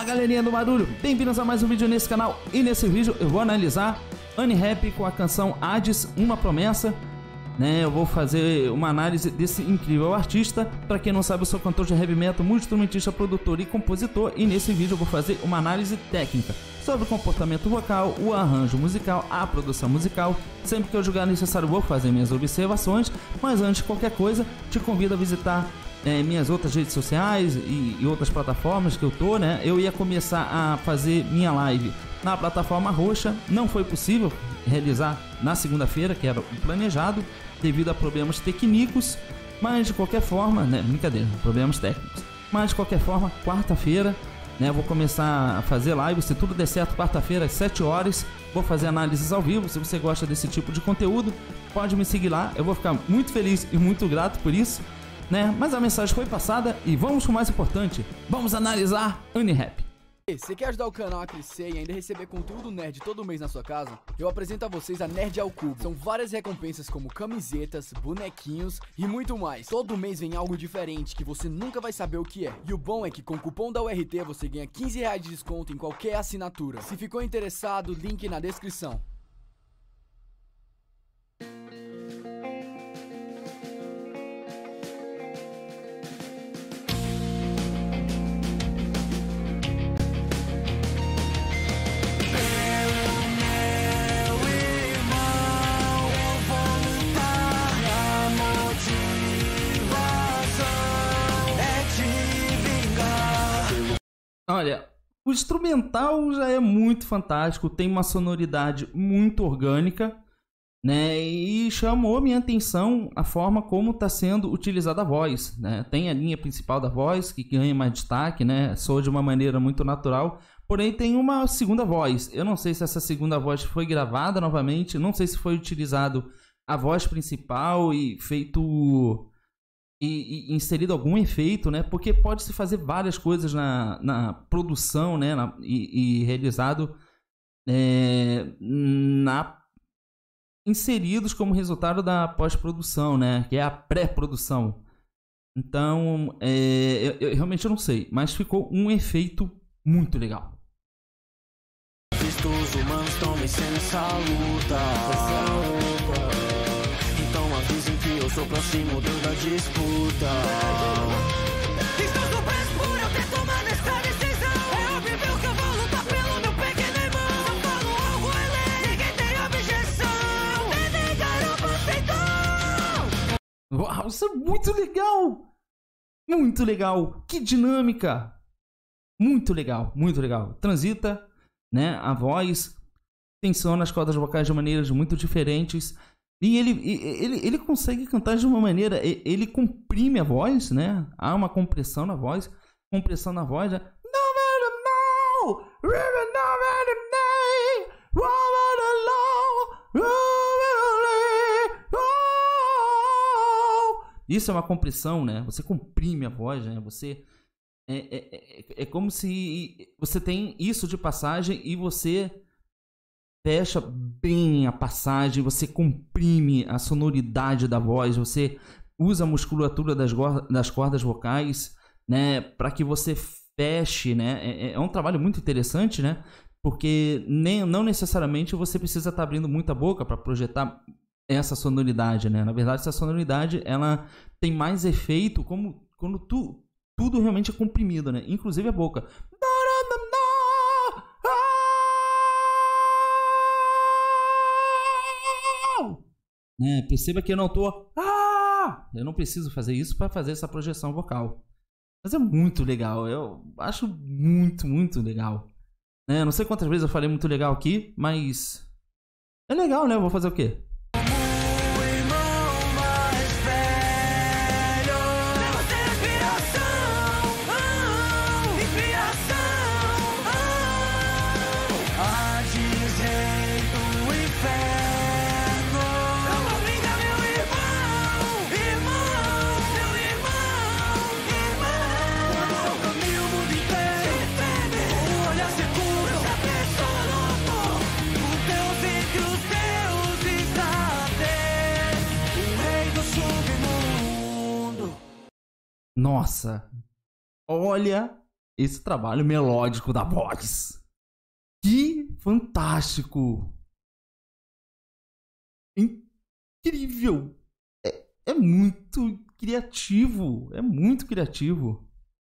Galerinha do barulho, bem-vindos a mais um vídeo nesse canal. E nesse vídeo eu vou analisar Unhappy com a canção Hades, Uma Promessa, né? Eu vou fazer uma análise desse incrível artista. Pra quem não sabe, eu sou cantor de heavy metal, multi-instrumentista, produtor e compositor. E nesse vídeo eu vou fazer uma análise técnica sobre o comportamento vocal, o arranjo musical, a produção musical. Sempre que eu julgar necessário vou fazer minhas observações. Mas antes de qualquer coisa, te convido a visitar minhas outras redes sociais e outras plataformas que eu tô, né? Eu ia começar a fazer minha live na plataforma roxa, não foi possível realizar na segunda-feira, que era o planejado, devido a problemas técnicos, mas de qualquer forma, né? Brincadeira, problemas técnicos. Mas de qualquer forma, quarta-feira, né? Vou começar a fazer live, se tudo der certo, quarta-feira às 7 horas, vou fazer análises ao vivo. Se você gosta desse tipo de conteúdo, pode me seguir lá, eu vou ficar muito feliz e muito grato por isso, né? Mas a mensagem foi passada e vamos com o mais importante. Vamos analisar Unhappy. Você quer ajudar o canal a crescer e ainda receber conteúdo nerd todo mês na sua casa? Eu apresento a vocês a Nerd ao Cubo. São várias recompensas como camisetas, bonequinhos e muito mais. Todo mês vem algo diferente que você nunca vai saber o que é. E o bom é que com o cupom da URT você ganha R$15 de desconto em qualquer assinatura. Se ficou interessado, link na descrição. Olha, o instrumental já é muito fantástico, tem uma sonoridade muito orgânica, né? E chamou minha atenção a forma como está sendo utilizada a voz, né? Tem a linha principal da voz que ganha mais destaque, né? Soa de uma maneira muito natural, porém tem uma segunda voz. Eu não sei se essa segunda voz foi gravada novamente, não sei se foi utilizado a voz principal e feito e inserido algum efeito, né? Porque pode se fazer várias coisas na produção, né? E realizado inseridos como resultado da pós-produção, né? Que é a pré-produção. Então, eu realmente não sei, mas ficou um efeito muito legal. Visto os humanos estão vencendo essa luta. Então avisem que eu sou o próximo deus da disputa. Estou surpreso por eu ter tomado essa decisão. É óbvio que eu vou lutar pelo meu pequeno irmão. Se eu falo algo é lei, ninguém tem objeção. Me negaram por então. Uau, isso é muito legal! Muito legal! Que dinâmica! Muito legal, muito legal. Transita, né? A voz tensiona as cordas vocais de maneiras muito diferentes. E ele consegue cantar de uma maneira, ele comprime a voz, né? Há uma compressão na voz, né? Isso é uma compressão, né? Você comprime a voz, né? Você é como se você tem isso de passagem e você fecha bem a passagem, você comprime a sonoridade da voz, você usa a musculatura das cordas vocais, né, para que você feche, né? É um trabalho muito interessante, né? Porque não necessariamente você precisa estar abrindo muita boca para projetar essa sonoridade, né? Na verdade, essa sonoridade ela tem mais efeito quando tudo realmente é comprimido, né? Inclusive a boca. Né? Perceba que eu não tô. Eu não preciso fazer isso para fazer essa projeção vocal. Mas é muito legal. Eu acho muito, muito legal. Né? Não sei quantas vezes eu falei muito legal aqui, mas é legal, né? Eu vou fazer o quê? Nossa, olha esse trabalho melódico da voz. Que fantástico! Incrível! É muito criativo, é muito criativo.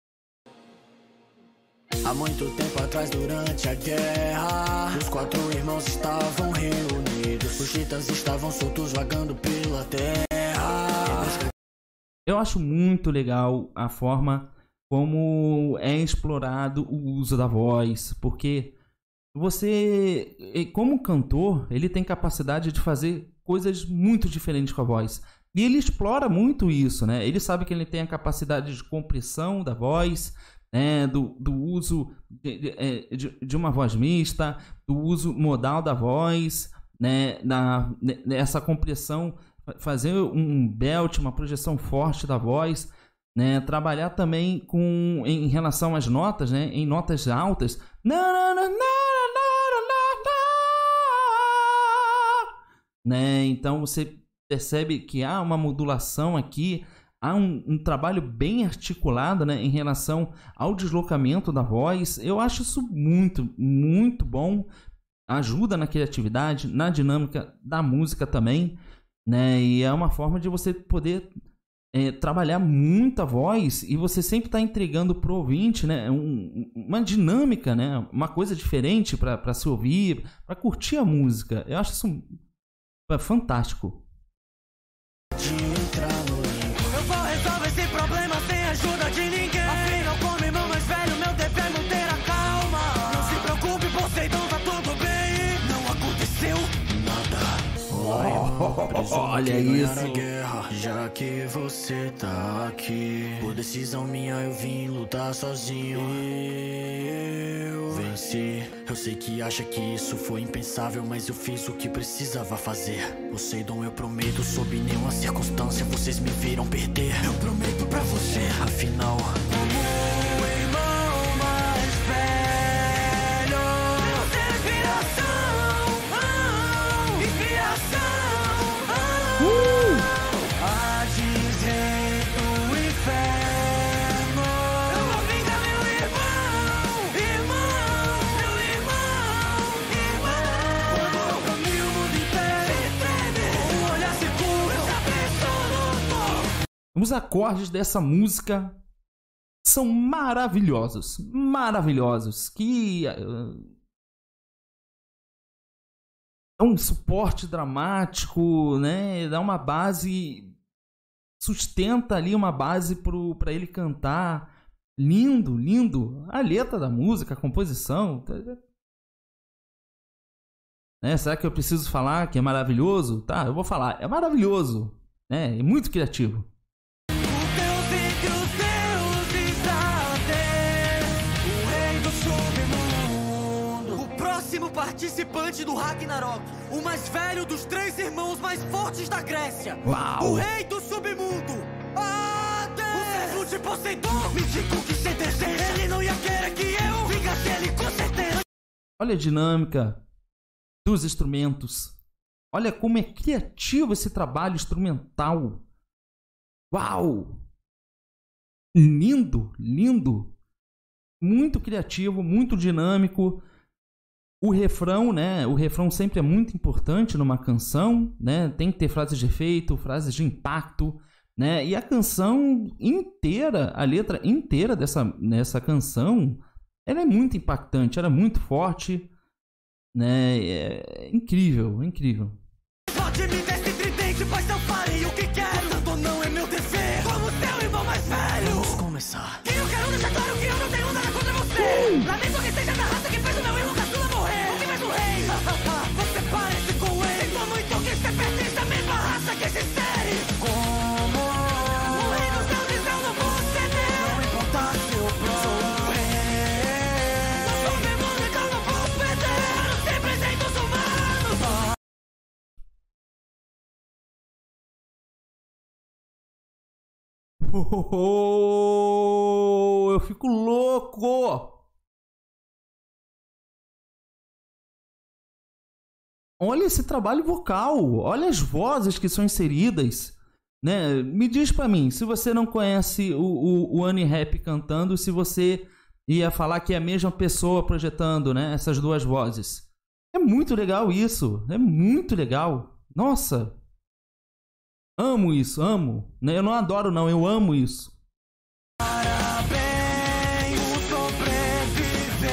Há muito tempo atrás, durante a guerra, os 4 irmãos estavam reunidos. Os titãs estavam soltos, vagando pela terra. Eu acho muito legal a forma como é explorado o uso da voz, porque você, como cantor, ele tem capacidade de fazer coisas muito diferentes com a voz. E ele explora muito isso, né? Ele sabe que ele tem a capacidade de compressão da voz, né? do uso de uma voz mista, do uso modal da voz, né? Essa compressão, fazer um belt, uma projeção forte da voz, né? Trabalhar também em relação às notas, né? Em notas altas. Né? Então você percebe que há uma modulação aqui, há um trabalho bem articulado, né, em relação ao deslocamento da voz. Eu acho isso muito, muito bom. Ajuda na criatividade, na dinâmica da música também, né? E é uma forma de você poder trabalhar muita voz e você sempre está entregando pro ouvinte, né, uma dinâmica, né, uma coisa diferente para se ouvir, para curtir a música. Eu acho isso fantástico. De entrar no limbo. Eu vou resolver esse problema sem ajuda de ninguém. Afinal, como irmão mais velho, meu dever é manter a calma. Não se preocupe, Poseidon, tá tudo bem. Não aconteceu nada. Olha isso. A guerra, já que você tá aqui. Por decisão minha, eu vim lutar sozinho. Eu venci. Eu sei que acha que isso foi impensável, mas eu fiz o que precisava fazer. Poseidon, eu prometo, sob nenhuma circunstância vocês me viram perder. Eu prometo pra você, afinal, como o irmão mais velho, você é inspiração, inspiração. Hades, rei do inferno, eu vou vingar meu irmão, meu irmão. O caminho, o mundo inteiro se treme. Um olhar seguro, eu já absoluto. Os acordes dessa música são maravilhosos, maravilhosos, que é um suporte dramático, né? Dá uma base, sustenta ali uma base para ele cantar. Lindo, lindo. A letra da música, a composição. Será que eu preciso falar que é maravilhoso? Tá, eu vou falar. É maravilhoso, né? É muito criativo. Participante do Ragnarok, o mais velho dos 3 irmãos mais fortes da Grécia. Uau. O rei do submundo, Hades! O servo de Poseidon, me diga o que você deseja. Ele não ia querer que eu vingasse ele, com certeza. Olha a dinâmica dos instrumentos. Olha como é criativo esse trabalho instrumental. Uau! Lindo, lindo. Muito criativo, muito dinâmico. O refrão, né? O refrão sempre é muito importante numa canção, né? Tem que ter frases de efeito, frases de impacto, né? E a canção inteira, a letra inteira dessa canção, ela é muito impactante, ela é muito forte, né? É incrível, é incrível. Pode me dar esse tridente, pois eu farei o que quero. Tanto não é meu dever, como seu irmão mais velho. Vamos começar. E eu quero deixar claro que eu não tenho nada contra você. Lamento que seja da raça que fez o meu irmão caçula morrer. O que fez o rei? Você parece com ele. Sinto muito que você pertence à mesma raça que esse série. Como o rei dos deuses eu não vou ceder. Não importa se eu sou o rei. Não sou demônio, então não vou perder. Para não ser presente dos humanos. Eu fico louco! Olha esse trabalho vocal, olha as vozes que são inseridas, né? Me diz pra mim, se você não conhece o Unrap cantando, se você ia falar que é a mesma pessoa projetando, né? Essas duas vozes. É muito legal isso. É muito legal. Nossa. Amo isso, amo. Eu não adoro, não. Eu amo isso. Parabéns por sobreviver.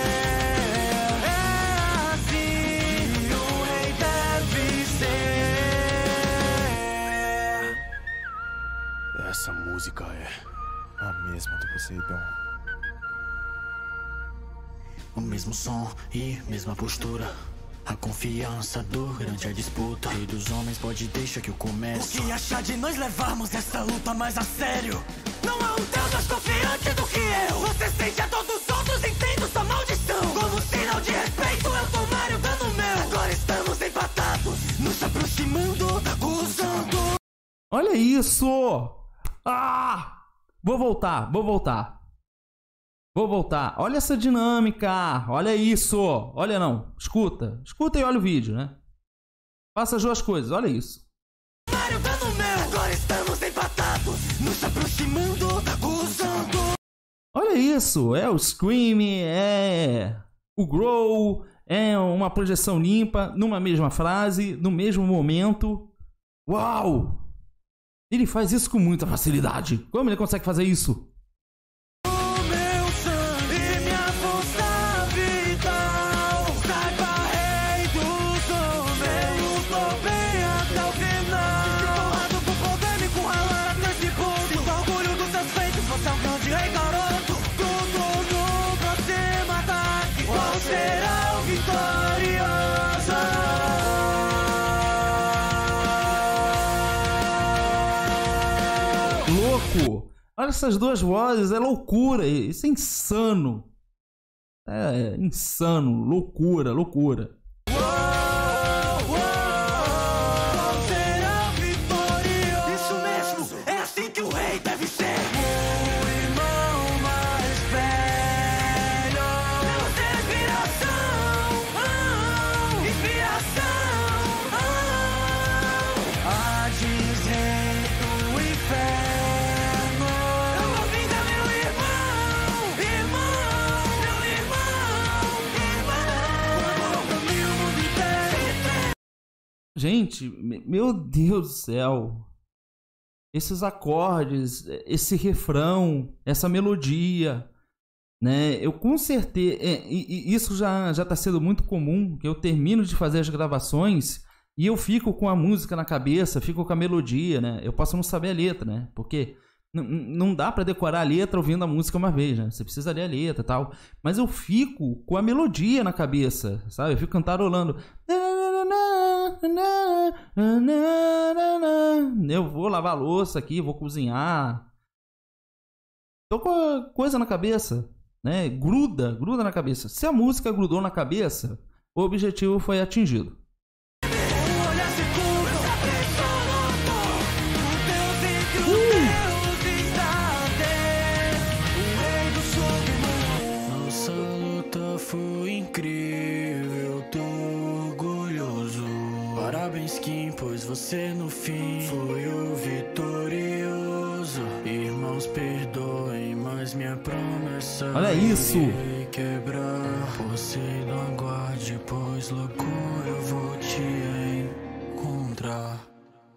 É assim que o rei deve ser. Essa música é a mesma do Poseidon. O mesmo som e mesma postura. A confiança durante a disputa. Rei dos homens pode deixar que eu comece. O que achar de nós levarmos essa luta mais a sério? Não há um Deus mais confiante do que eu. Você sente a todos os outros, entendo sua maldição. Como sinal de respeito, eu tomarei o dano meu. Agora estamos empatados, nos aproximando, usando. Olha isso! Ah! Vou voltar. Olha essa dinâmica. Olha isso. Olha não. Escuta e olha o vídeo, né? Faça as duas coisas. Olha isso. Agora estamos empatados, nos aproximando, usando. Olha isso. É o Scream, é o Grow, é uma projeção limpa, numa mesma frase, no mesmo momento. Uau! Ele faz isso com muita facilidade. Como ele consegue fazer isso? Louco! Olha essas duas vozes, é loucura, isso é insano. É insano, loucura. Isso mesmo, é assim que o rei deve ser. O irmão mais velho. Deus é inspiração. Hades, rei do inferno. Eu vou vingar meu irmão. Gente, meu Deus do céu. Esses acordes, esse refrão, essa melodia, né? Eu com certeza... isso já está sendo muito comum, que eu termino de fazer as gravações e eu fico com a música na cabeça, fico com a melodia, né? Eu posso não saber a letra, né? Porque não dá para decorar a letra ouvindo a música uma vez, né? Você precisa ler a letra e tal. Mas eu fico com a melodia na cabeça, sabe? Eu fico cantarolando. Eu vou lavar a louça aqui, vou cozinhar. Tô com a coisa na cabeça, né? Gruda na cabeça. Se a música grudou na cabeça, o objetivo foi atingido. Nossa luta foi incrível, tô orgulhoso. Parabéns, Kim, pois você no fim foi o vitorioso. Irmãos, perdoem, mas minha promessa Olha isso! irei quebrar. Poseidon, aguarde, pois logo eu vou te encontrar.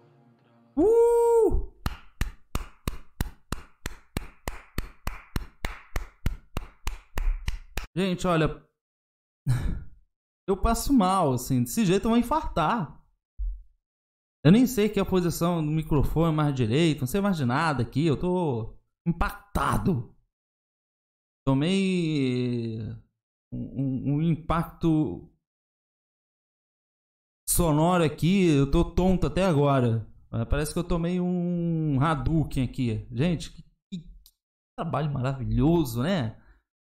Gente, olha, eu passo mal, assim, desse jeito eu vou infartar. Eu nem sei que é a posição do microfone mais direito, não sei mais de nada aqui, eu tô impactado. Tomei um impacto sonoro aqui, eu tô tonto até agora. Parece que eu tomei um Hadouken aqui. Gente, que trabalho maravilhoso, né?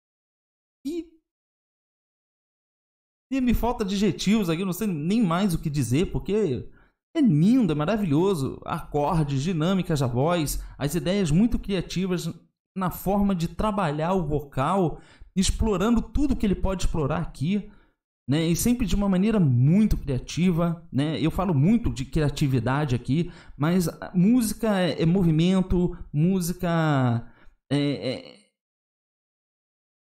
E me falta adjetivos aqui, eu não sei nem mais o que dizer, porque é lindo, é maravilhoso. Acordes, dinâmicas da voz, as ideias muito criativas na forma de trabalhar o vocal, explorando tudo que ele pode explorar aqui, né? E sempre de uma maneira muito criativa, né? Eu falo muito de criatividade aqui, mas a música é movimento, música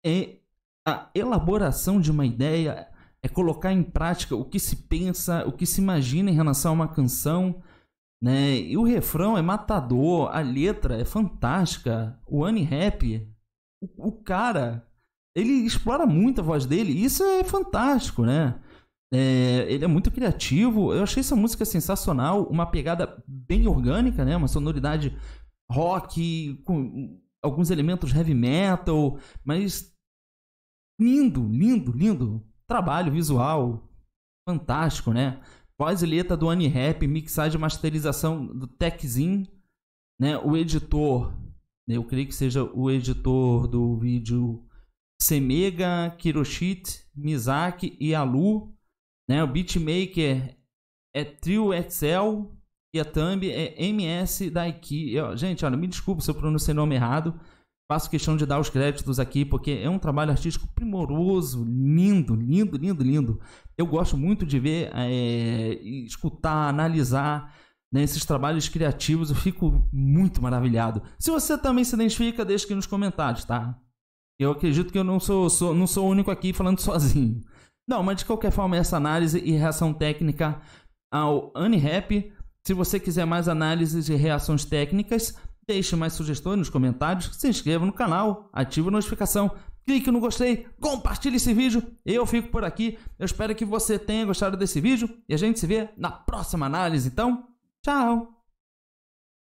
é a elaboração de uma ideia, é colocar em prática o que se pensa, o que se imagina em relação a uma canção, né? E o refrão é matador, a letra é fantástica, o Unhappy, o cara, ele explora muito a voz dele, e isso é fantástico, né? Ele é muito criativo, eu achei essa música sensacional, uma pegada bem orgânica, né? Uma sonoridade rock, com alguns elementos heavy metal, mas lindo, lindo, lindo. Trabalho visual fantástico, né? Voz e letra do Unhappy, mixagem e masterização do Techzin, né? O editor, eu creio que seja o editor do vídeo, Semega, Kiroshite, Mizaki e Alu, né? O beatmaker é Trio Excel e a thumb é MS Daiki. Gente, olha, me desculpe se eu pronunciei o nome errado. Faço questão de dar os créditos aqui, porque é um trabalho artístico primoroso, lindo, lindo, lindo, lindo. Eu gosto muito de ver, escutar, analisar, né, esses trabalhos criativos. Eu fico muito maravilhado. Se você também se identifica, deixa aqui nos comentários, tá? Eu acredito que eu não sou o único aqui falando sozinho. Não, mas de qualquer forma, essa análise e reação técnica ao Unhappy. Se você quiser mais análises e reações técnicas, deixe mais sugestões nos comentários, se inscreva no canal, ative a notificação, clique no gostei, compartilhe esse vídeo. Eu fico por aqui, eu espero que você tenha gostado desse vídeo e a gente se vê na próxima análise. Então, tchau!